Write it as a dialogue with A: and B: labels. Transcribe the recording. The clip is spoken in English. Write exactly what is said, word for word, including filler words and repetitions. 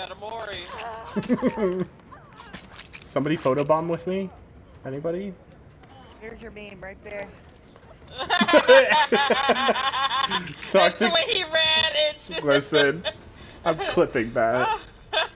A: got a Mori.
B: Somebody photobomb with me? Anybody?
C: Here's your beam right there.
A: That's the way he ran it.
B: Listen, I'm clipping that.